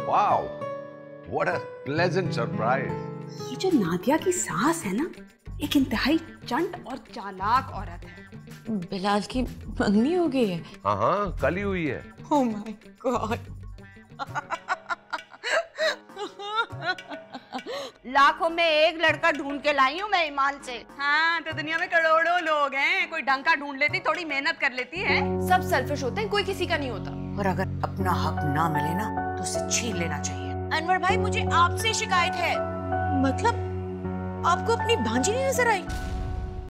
Wow, what a pleasant surprise. ये जो नादिया की सास है ना, एक इंतहाई चंट और चालाक औरत है। बिलाल की मंगनी हो गई है? हाँ, कल ही हुई है। Oh my God. लाखों में एक लड़का ढूंढ के लाई हूँ मैं ईमान से। हाँ, तो दुनिया में करोड़ों लोग हैं, कोई ढंग का ढूंढ लेती, थोड़ी मेहनत कर लेती है। सब सेल्फिश होते हैं, कोई किसी का नहीं होता। और अगर अपना हक ना मिले ना तो उसे छीन लेना चाहिए। अनवर भाई, मुझे आपसे शिकायत है। मतलब आपको अपनी भांजी नहीं नजर आई?